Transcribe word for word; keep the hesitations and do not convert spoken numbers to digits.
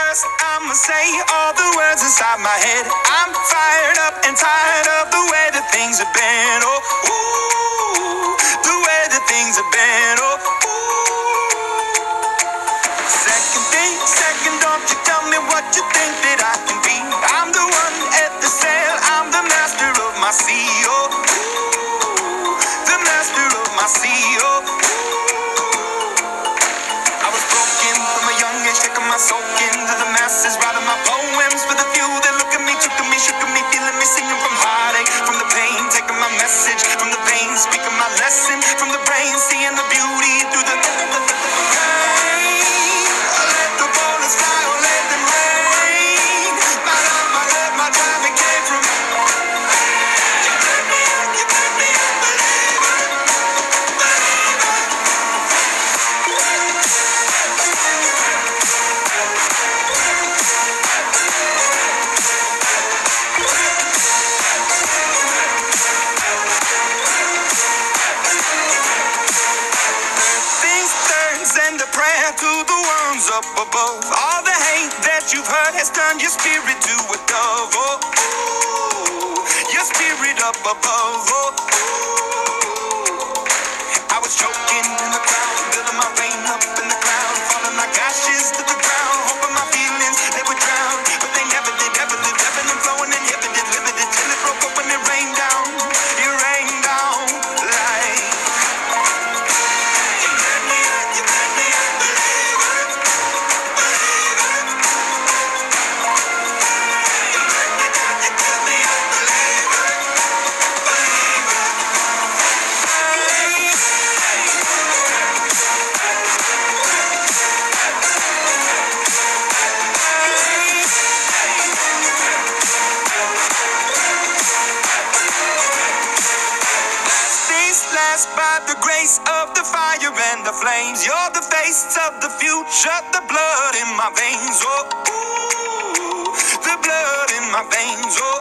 first I'ma say all the words inside my head. I'm fired up and tired of the way that things have been. Oh, ooh, the way that things have been. Oh, ooh. Second thing, second, don't you tell me what you think that I can be. I'm the one at the sail, I'm the master of my sea. Oh, ooh, the master of my sea. Oh, I was broken from a young age, taking my soul into the masses, writing my poems for the few that look at me, took at me, shook at me, feeling me, singing from heartache, from the pain, taking my message from the vein, speaking my lesson from the brain, seeing the beauty through the pain. Let the bullets fly or let them rain. My love, my love, my time, it came from you. Let me up, you let me up, believer, believer. Send a prayer to the ones up above. All the hate that you've heard has turned your spirit to a dove. Oh, ooh, your spirit up above. Oh, ooh. I was choking in the crowd, building my rain up in the cloud, falling like ashes to the ground, hoping my feelings they would drown, but they never did. Ever lived, ebbing and flowing, inhibited, limited, till it broke up when it rained down. It rained down like. By the grace of the fire and the flames, you're the face of the future, the blood in my veins. Oh, ooh, the blood in my veins. Oh.